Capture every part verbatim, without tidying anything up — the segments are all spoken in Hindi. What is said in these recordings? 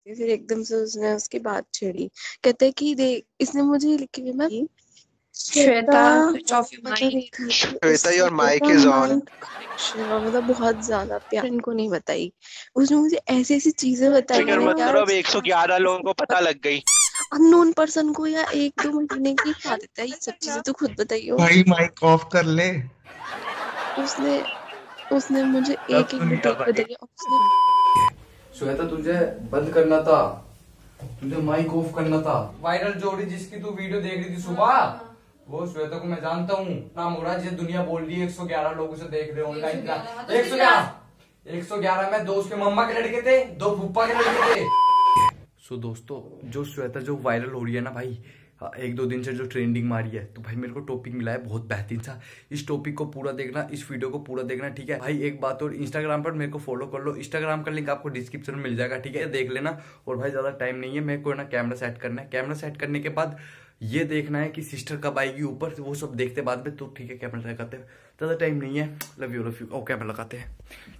फिर एकदम से उसने उसकी बात छेड़ी। कहते कि देख इसने मुझे लिखी मैं Shweta switch off your mic. Shweta your mic is on. मतलब बहुत ज्यादा प्यार इनको नहीं बताई। उसने मुझे ऐसी ऐसी चीजें बताई फिक्र ना मत करो, यार। अब एक सौ ग्यारह लोगों को पता लग गई। अननोन पर्सन को या एक दो महीने की बता देता है ये सब चीजें, तो खुद बताइयो। भाई माइक ऑफ कर ले। उसने उसने मुझे तब एक एक सुनिए डिटेल भाई। बताई। उसने श्वेता तुझे बंद करना था, तुझे माइक ऑफ करना था। वायरल जोड़ी जिसकी तू वीडियो देख रही थी सुबह, वो श्वेता को मैं जानता हूँ। नाम हो रहा है, जिसे दुनिया बोल रही है एक सौ ग्यारह लोग उसे देख रहे ऑनलाइन। एक सौ ग्यारह एक सौ ग्यारह में दो उसके मम्मा के लड़के थे, दो फूफा के लड़के थे। सो so, दोस्तों जो श्वेता जो वायरल हो रही है ना भाई, एक दो दिन से जो ट्रेंडिंग मारी है, तो भाई मेरे को टॉपिक मिला है बहुत बेहतरीन सा। इस टॉपिक को पूरा देखना, इस वीडियो को पूरा देखना, ठीक है भाई। एक बात और, इंस्टाग्राम पर मेरे को फॉलो कर लो, इंस्टाग्राम का लिंक आपको डिस्क्रिप्शन में मिल जाएगा, ठीक है, देख लेना। और भाई ज्यादा टाइम नहीं है, मेरे को ना कैमरा सेट करना है। कैमरा सेट करने के बाद ये देखना है कि सिस्टर कब आएगी ऊपर, वो सब देखते बाद में। तो ठीक है, कैमरा लगाते हैं, ज्यादा टाइम नहीं है। Love you love you. ओ कैमरा लगाते हैं।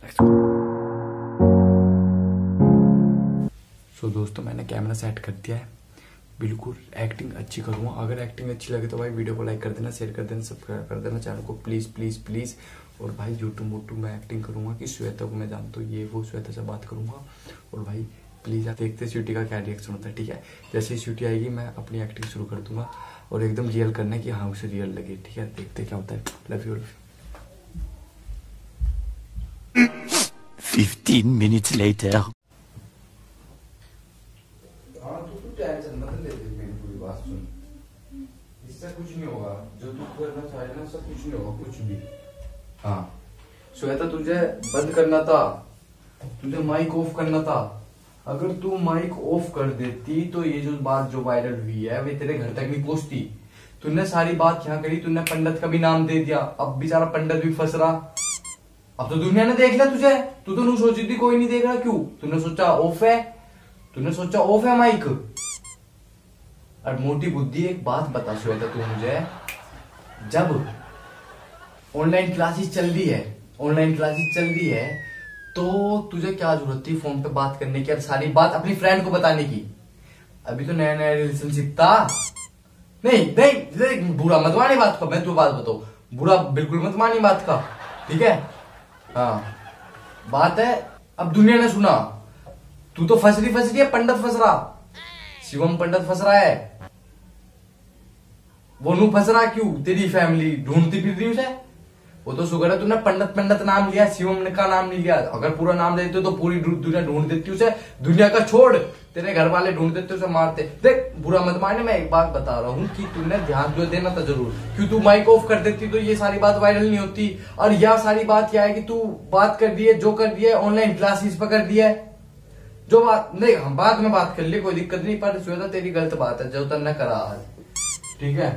सो दोस्तों मैंने कैमरा सेट कर दिया है, बिल्कुल एक्टिंग अच्छी करूँगा। अगर एक्टिंग अच्छी लगे तो भाई वीडियो को लाइक कर देना, शेयर कर देना, सब्सक्राइब कर देना चैनल को, प्लीज़ प्लीज़ प्लीज़। और भाई यूट्यूब वूट्यूब में एक्टिंग करूँगा कि श्वेता को मैं जानता हूँ, ये वो श्वेता से बात करूँगा। और भाई प्लीज़ आप देखते स्वीटी का क्या रिएक्शन होता है, ठीक है। जैसे ही स्वीटी आएगी मैं अपनी एक्टिंग शुरू कर दूंगा, और एकदम रियल करना है कि हाँ उसे रियल लगे, ठीक है। देखते क्या होता है। Love you love you. Fifteen minutes later. इससे कुछ नहीं होगा, जो तू करना चाहे ना सब कुछ नहीं होगा, कुछ भी। हाँ श्वेता तुझे बंद करना था, तुझे माइक ऑफ करना था। अगर तू माइक ऑफ कर देती तो ये जो बात जो वायरल हुई है वे तेरे घर तक नहीं पहुंचती। तूने सारी बात क्या करी, तूने पंडित का भी नाम दे दिया, अब बेचारा पंडित भी फंस रहा। अब तो दुनिया ने देख लिया तुझे, तू तो नहीं सोची थी कोई नहीं देख रहा, क्यों तूने सोचा ऑफ है, तूने सोचा ऑफ है माइक। और मोटी बुद्धि एक बात बता श्वेता तू मुझे, जब ऑनलाइन क्लासेस चल रही है ऑनलाइन क्लासेस चल रही है तो तुझे क्या जरूरत थी फोन पे बात करने की और सारी बात अपनी फ्रेंड को बताने की। अभी तो नया नया रिलेशनशिप था। नहीं नहीं बुरा मत मानी बात का, मैं तू बात बताऊ, बुरा बिल्कुल मत मानी बात का, ठीक है। हाँ बात है, अब दुनिया ने सुना, तू तो फंस रही फंस रही है, पंडित फंस रहा, शिवम पंडित फंस रहा है। वो नू फंस रहा क्यों, तेरी फैमिली ढूंढती फिर रही उसे। वो तो शुक्र है तूने पंडित पंडित नाम लिया, शिवम का नाम नहीं लिया। अगर पूरा नाम लेते तो पूरी दुनिया ढूंढ देती उसे। दुनिया का छोड़, तेरे घर वाले ढूंढ देते उसे, मारते। देख बुरा मत माने, मैं एक बात बता रहा हूँ कि तूने ध्यान जो देना था जरूर, क्यों तू माइक ऑफ कर देती तो ये सारी बात वायरल नहीं होती। और यह सारी बात क्या है कि तू बात कर दी है, जो कर दी है ऑनलाइन क्लासेस पर कर दिया है। जो बात नहीं, हम बाद में बात कर लिए, कोई दिक्कत नहीं, पर श्वेता तेरी गलत बात है जो तूने करा आज, ठीक है।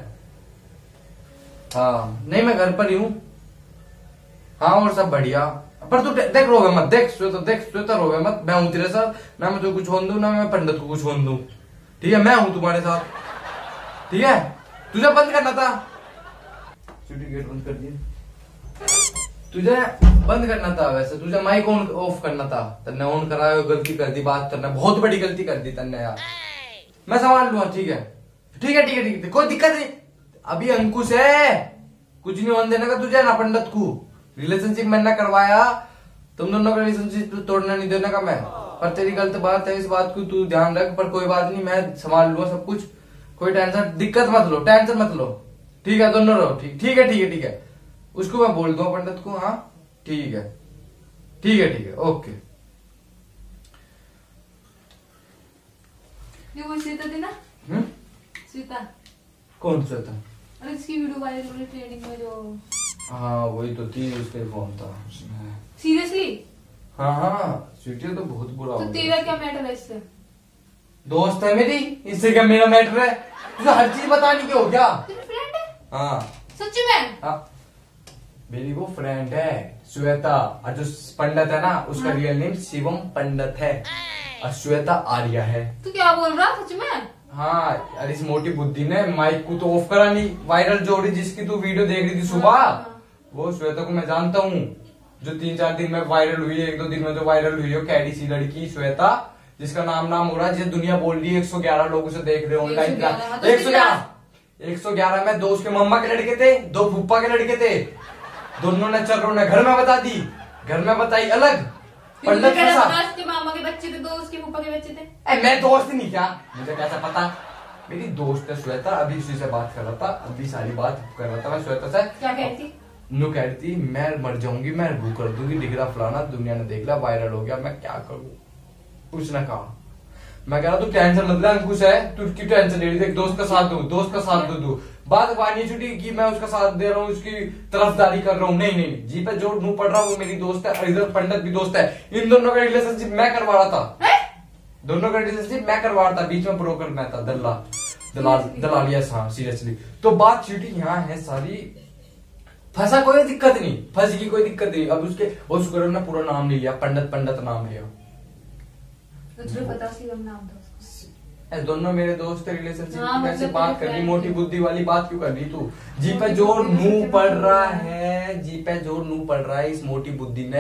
हाँ नहीं मैं घर पर ही हूँ, हाँ और सब बढ़िया। पर तू देख रोवे मत, देख श्वेता देख श्वेता रोवे मत, मैं हूं तेरे साथ, ना मैं तुझे कुछ होने दूं ना मैं पंडित को कुछ होने दूं, ठीक है। मैं हूं तुम्हारे साथ, ठीक है। तुझे बंद करना था, गेट बंद कर दिया, तुझे बंद करना था। वैसे तुझे माइक ऑन ऑफ करना था, तन्ने ऑन कराया, गलती कर दी, बात करना बहुत बड़ी गलती कर दी तन्ने यार। मैं संभाल लूंगा, ठीक है ठीक है ठीक है ठीक है, कोई दिक्कत नहीं। अभी अंकुश है, कुछ नहीं होने देने का तुझे ना पंडित को। रिलेशनशिप मैंने करवाया, तुम दोनों का रिलेशनशिप तोड़ने नहीं देने का मैं। पर तेरी गलत बात है, इस बात को तू ध्यान रख। पर कोई बात नहीं, मैं संभाल लूंगा सब कुछ, कोई टेंशन दिक्कत मत लो, टेंशन मत लो, ठीक है। दोनों रहो, ठीक ठीक है ठीक है ठीक है। उसको मैं बोल दूंगा पंडित को, हाँ ठीक है ठीक है ठीक है ओके। ये वो सीता थी ना? हम्म सीता कौन श्वेता? अरे इसकी वीडियो वायरल हो रही ट्रेनिंग में जो। हाँ वही तो थी, उसका फोन था उसमें। सीरियसली? हाँ हाँ स्वीटी तो बहुत बुरा हो तो गया। तेरा क्या मैटर है इससे? दोस्त है मेरी, इससे क्या मेरा मैटर है? तुझे हर चीज बतानी क्या हो क्या? तेरी फ्रेंड है? हाँ सच्ची में? हाँ मेरी वो फ्रेंड है श्वेता, और जो पंडित है ना उसका हाँ? रियल नेम शिवम पंडित है, और श्वेता आर्या है। तू क्या बोल रहा सच में? हाँ अरे इस मोटी बुद्धि ने माइक को तो ऑफ करा नहीं। वायरल जोड़ी जिसकी तू वीडियो देख रही थी सुबह, हाँ। वो श्वेता को मैं जानता हूँ, जो तीन चार दिन में वायरल हुई है, एक दो दिन में जो वायरल हुई है, कैडी सी लड़की श्वेता, जिसका नाम नाम हो रहा है, जिसे दुनिया बोल रही है, एक सौ ग्यारह लोग उसे देख रहे हैं ऑनलाइन। तो एक सौ ग्यारह एक सौ ग्यारह में दो उसके मम्मा के लड़के थे, दो फूफा के लड़के थे, दोनों ने चल रहे घर में बता दी, घर में बताई अलग। पंडित उसके मामा के बच्चे थे, दो उसके फूफा के बच्चे थे। ए, मैं दोस्त नहीं क्या, मुझे कैसा पता? मेरी दोस्त है श्वेता, अभी उसी से बात कर रहा था, अभी सारी बात कर रहा था मैं श्वेता से। क्या कहती? नु कहती मैं मर जाऊंगी, मैं वो कर दूंगी, डिगरा फलाना, दुनिया ने देख लिया, वायरल हो गया, मैं क्या करूं? उसने कहा, मैं कह रहा तू टेंशन मत ले, अंकुश है, तू क्यों टेंशन ले रही है? दोस्त का साथ दू, दोस्त का साथ दू दू बात वानी छुट्टी की मैं उसका साथ दे रहा हूँ, उसकी तरफदारी कर रहा हूँ। नहीं नहीं, जी पे जो मुंह पड़ रहा वो मेरी दोस्त है, और इधर पंडित भी दोस्त है। इन दोनों का रिलेशनशिप मैं करवा रहा था, दोनों का रिलेशनशिप मैं करवा रहा था, बीच में ब्रोकर मैं था, दल्ला दलाल दलालिया। हाँ सीरियसली। तो बात चीटिंग यहाँ है सारी, फंसा कोई दिक्कत नहीं, फंस की कोई दिक्कत नहीं। अब उसके वो शुक्र ने पूरा नाम नहीं लिया, पंडित पंडित नाम लिया। तुझे पता सी हम नाम था ए, दोनों मेरे दोस्त रिलेशनशिप हाँ, की कैसे मतलब बात कर रही, friend मोटी है। बुद्धि वाली बात क्यों कर रही तू? जी पे मोटी जो बुद्धि नू से पड़ बात रहा कर रही है, जी पे जो नू पड़ रहा है, इस मोटी बुद्धि ने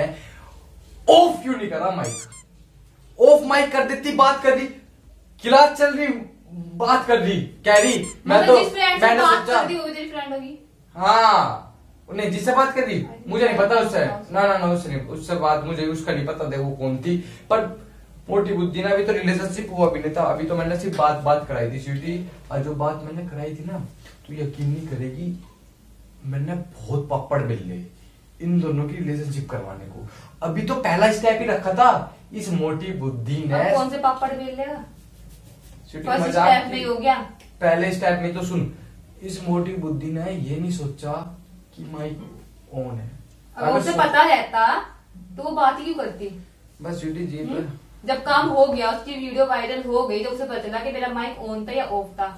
ऑफ क्यों नहीं करा माइक? ऑफ माइक कर देती, बात कर रही, क्लास चल रही, बात कर रही, कह रही मैं तो मैंने सोचा होगी। हाँ नहीं, जिससे बात कर रही मुझे नहीं पता उससे, ना ना ना उससे नहीं, उससे बात मुझे उसका नहीं पता, देखो कौन थी। पर मोटी बुद्धि ना, अभी तो रिलेशनशिप हुआ भी नहीं था, अभी तो मैंने सिर्फ बात बात कराई थी स्वीटी। और जो बात मैंने कराई थी ना, तो यकीन नहीं करेगी, मैंने बहुत पापड़ बेल ले इन दोनों की रिलेशनशिप करवाने को। अभी तो पहला स्टेप ही रखा था, इस मोटी बुद्धि ने। कौन से पापड़ बेल लेगा? स्वीटी फर्स्ट मजाक स्टेप में ही हो गया। पहले स्टेप में तो सुन, इस मोटी बुद्धि ने ये नहीं सोचा कि माइक ऑन है। अगर उसे पता रहता तो वो बात ही क्यों करती? बस स्वीटी जी पे जब काम हो गया, उसकी वीडियो वायरल हो गई, जब उसे पता चला कि मेरा माइक ऑन था या ऑफ था।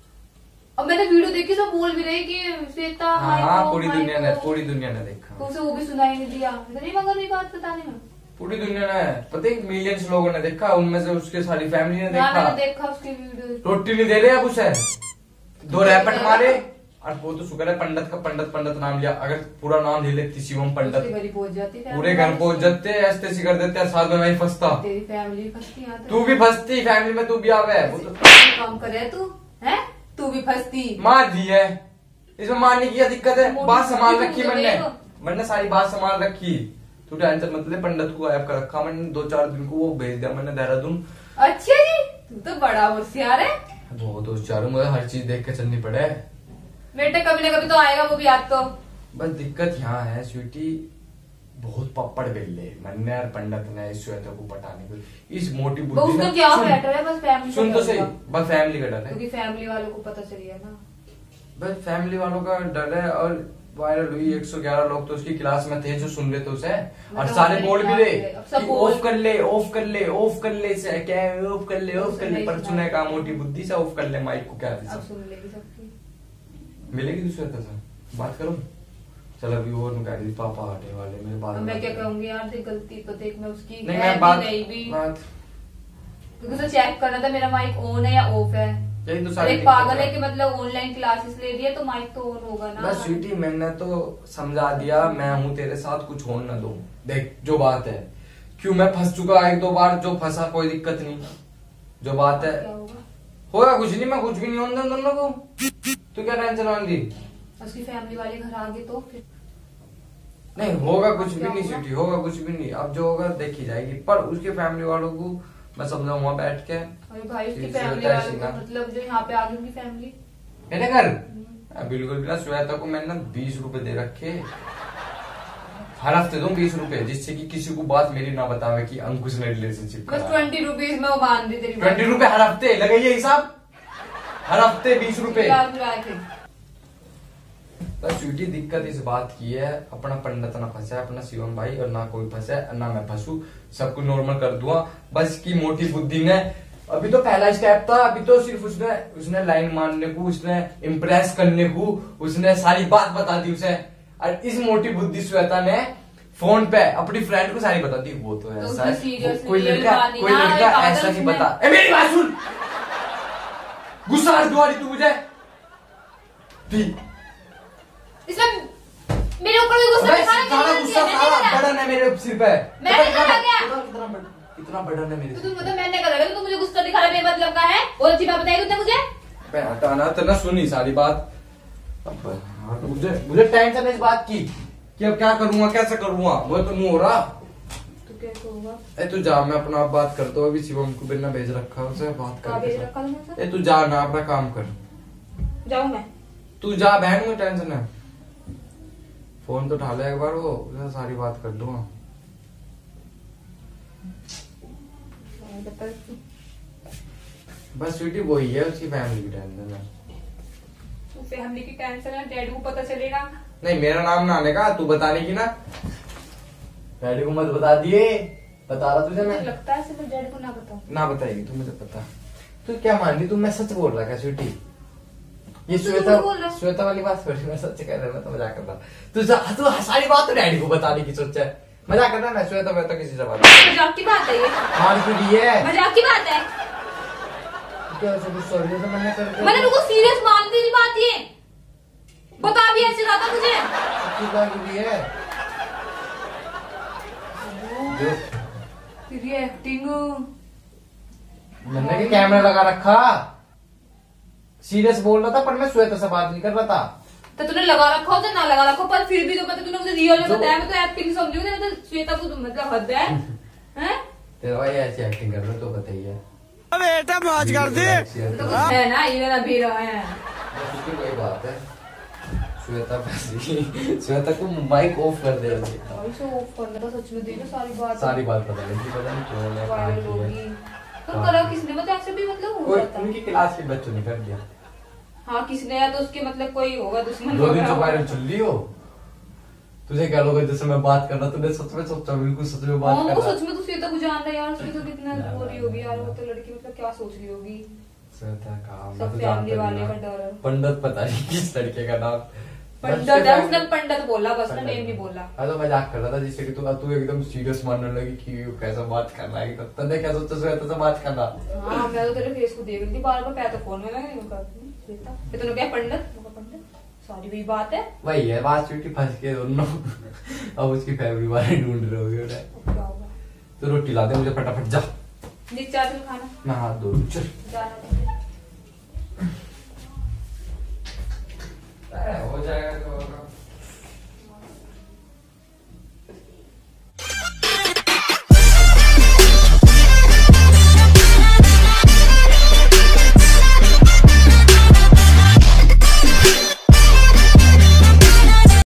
अब मैंने वीडियो देखी, सब बोल भी रही कि श्वेता माइक हाँ ऑफ, पूरी माइक दुनिया ने ऑफ। पूरी दुनिया ने देखा, तो उसे वो भी सुनाई नहीं दिया। नहीं मगर ये बात बताने में पूरी दुनिया ने, पता है मिलियंस लोगों ने देखा, उनमें से उसके सारी फैमिली ने हाँ, मैंने देखा। देखा उसकी वीडियो। रोटी नहीं दे रहे अब उसे, दो रैपट मारे, और वो तो शुक्र है पंडित का पंडित पंडित नाम लिया, अगर पूरा नाम ले लेती शिवम उसके पंडित, घर ही पहुंच जाती, पूरे घर पहुंच जाते, ऐसे ऐसे कर देते, साथ में मैं फंसता, तेरी फैमिली फंसती यहाँ तक। तू भी फंसती, फैमिली में तू भी आवे, वो तो काम करे तू है, तू भी फंसती। मार दी है, इसमें मारने की क्या दिक्कत है? मोटी बात संभाल बुद्धि रखी तुम मैंने, देखो। मैंने सारी बात संभाल रखी, तू टेंशन मत ले। पंडित को गायब कर रखा मैंने, दो चार दिन को वो भेज दिया मैंने देहरादून। अच्छा जी, तू तो बड़ा होशियार है। बहुत होशियार हूँ, मुझे हर चीज देख के चलनी पड़े। बेटे कभी ना कभी तो आएगा वो भी याद तो। बस दिक्कत यहाँ है स्वीटी, बहुत पप्पड़ बेल ले मैंने और पंडित ने इस श्वेता को पटाने को, इस मोटी वो बुद्धि उसको ने। क्या सुन, बेटर है, बस फैमिली सुन तो सही, बस फैमिली का डर है, क्योंकि फैमिली वालों को पता चल गया ना। बस फैमिली वालों का डर है। और वायरल हुई, एक सौ ग्यारह लोग तो उसकी क्लास में थे जो सुन रहे थे उसे, और सारे बोल भी रहे ऑफ कर ले ऑफ कर ले ऑफ कर ले से क्या ऑफ कर ले ऑफ कर ले, पर सुने का मोटी बुद्धि से ऑफ कर ले माइक को, क्या अब सुन लेगी सबकी। मिलेगी दूसरे से बात करूं? चल अभी वो कह रही पापा आने वाले मेरे बात, मैं क्या कहूंगी यार, देख गलती तो देख मैं उसकी नहीं है मैं भी बात नहीं भी, बात क्योंकि उसे चेक करना था मेरा माइक ऑन है या ऑफ है। यही तो और सारी एक दिक्कत पागल है कि मतलब ऑनलाइन क्लासेस ले रही है तो माइक तो ऑन होगा ना। बस स्वीटी मैंने तो समझा दिया, मैं हूँ तेरे साथ, कुछ होने ना दो। देख जो बात है, क्यों मैं फंस चुका एक दो बार, जो फंसा कोई दिक्कत नहीं, जो बात है क्या होगा? होगा कुछ नहीं, मैं कुछ भी नहीं होने दूंगा दोनों को, तू क्या टेंशन वाली? उसकी फैमिली वाले घर आ गए तो फिर नहीं होगा कुछ भी क्या नहीं होगा? स्वीटी, होगा कुछ भी नहीं, अब जो होगा देखी जाएगी। पर उसके फैमिली वालों को मैं समझाऊंगा बैठ के, अरे भाई उसकी इससे फैमिली होता है वालों सीना। को, मतलब जो यहाँ पे आ गई उनकी फैमिली। मेरे घर हाँ, बिल्कुल भी ना। श्वेता को मैंने ना बीस रुपए दे रखे, हर हफ्ते दूं बीस रुपए, जिससे कि किसी को बात मेरी ना बतावे कि अंकुश ने रिलेशनशिप बस करा। ट्वेंटी रुपीज में वो मान दी तेरी ट्वेंटी रुपए हर हफ्ते लगाइए हिसाब, हर हफ्ते बीस रुपए। तो स्वीटी दिक्कत इस बात की है, अपना पंडित ना फंसा है, अपना शिवम भाई, और ना कोई फंसा है ना मैं फंसू, सब कुछ नॉर्मल कर दूंगा। बस की मोटी बुद्धि ने, अभी तो पहला स्टेप था, अभी तो सिर्फ उसने उसने लाइन मारने को, उसने इम्प्रेस करने को, उसने सारी बात बता दी उसे। और इस मोटी बुद्धि श्वेता ने फोन पे अपनी फ्रेंड को सारी बता दी, वो तो ऐसा है, seriously कोई real लड़का बात नहीं कोई ना, लड़का ये ऐसा पागल नहीं उसने- बता। ए मेरी बात सुन, गुस्सा आ रही तू मुझे इसमें मेरे ऊपर भी गुस्सा अबे दिखाना सारा नहीं गुस्सा है, सारा मैंने बड़न है मेरे सिर पे। मैंने इतना- कहा क्या? इतना- इतना बड़- इतना बर्डन है मेरे तो से। तुम मतलब मैंने करा तो तुम मुझे गुस्सा दिखा रहे बेमतलब का है। और अच्छी बात बताई तुमने मुझे। मैं हटाना तो ना सुनी सारी बात। अब हाँ, तो मुझे मुझे टेंशन है इस बात की कि अब क्या करूंगा कैसे करूंगा, वो तो नहीं हो रहा। तो क्या होगा? ए तू जा, मैं अपना आप बात करता हूँ। अभी शिवम को बिना भेज रखा है, उसे बात कहाँ भेज रखा कर। तुमने? ए तू जा ना, अपना काम कर। जाऊँ मैं? तू जा बहन, में टेंशन है। फोन तो उठा ले एक बार, वो उसे सारी बात कर दूंगा। बस स्वीटी वही है, उसकी फैमिली की टेंशन है। फैमिली की टेंशन है, डैडी को पता चलेगा। नहीं मेरा नाम ना आने का, तू बताने की ना। डैडी को मत बता दिए, बता रहा तुझे मैं। लगता है सिर्फ डैडी को ना बताऊं। ना बताएगी तू, मुझे पता। तू क्या मान ली, तू मैं सच बोल रहा क्या स्वीटी? ये तू श्वेता झूठ बोल रहा है। श्वेता वाली बात छोड़, मैं सच कह रहा, मैं तो मजाक कर रहा। तू जा- तू सारी बात तो डैडी को बताने की सोचा है, मजाक कर रहा ना। श्वेता मैं तो किसी से बात नहीं। मजाक की बात है ये। मार क्यों दी है? मजाक की बात है। क्या ऐसा कुछ सॉरी तो मैंने कर मैंने तुमको सीरियस मान दी बात ये। बता भी ऐसे कहा था मुझे। की बात दी है जो तेरी एक्टिंग। मैंने क्या कैमरा लगा रखा, सीरियस बोल रहा था, पर मैं श्वेता से बात नहीं कर रहा था। तो तूने लगा रखा हो तो ना लगा रखा हो, पर फिर भी तो मतलब तूने मुझे रियल में जो- बताया, मैं तो एक्टिंग समझूंगी। मतलब श्वेता को तो मतलब हद है हैं? तेरा भाई ऐसी एक्टिंग कर रहा है तो बताइए। बेटा मौज कर दे। तो कुछ है ना, ये मेरा भी रहा है। वही बात है, श्वेता फंसी। श्वेता को माइक ऑफ कर दे रही है। और इसे ऑफ करने का सच में देखो सारी बात सारी बात पता लगी, पता नहीं क्यों मैं कहाँ वायरल की होगी। है। तो करा किसने? मतलब ऐसे भी मतलब हो कोई जाता है। उनकी क्लास के बच्चों ने कर दिया। हाँ किसने, या तो उसके मतलब कोई होगा दुश्मन दो दिन से वगैरह। वायरल चल रही हो, तुझे क्या लोग जैसे मैं बात कर रहा, तूने सच में सोचा, बिल्कुल सच में बात हाँ, कर वो रहा। सच में तो श्वेता को जान रहा है यार। श्वेता कितना हो रही होगी यार, वो तो लड़की मतलब क्या सोच रही होगी। श्वेता का मैं सब तो फैमिली जानता वाले नहीं का ना। डर है। पंडित पता नहीं किस लड़के का नाम। पंडित बस है, के उसने पंडित बोला बस ना, नेम नहीं बोला। हाँ तो मजाक कर रहा था, जिससे कि तू तू एकदम सीरियस मानने लगी कि ये कैसा बात कर रहा है। तूने क्या सोचा श्वेता से बात करना? हाँ मैं तो तेरे फेस को देख रही थी बार बार, मैं तो फोन में लगा नहीं करती श्वेता। फिर तूने क्या पंडित? मैं कहा, पंडित सारी वही बात है। वही है बात, चुटी फंस के दोनों। अब उसकी फैमिली वाले ढूंढ रहे होगे। अब क्या होगा? तो रोटी ला दे मुझे फटाफट, जा। नीचे चल खाना मैं हाथ धो लूं, चल। जाना चाहिए। हो जाएगा तो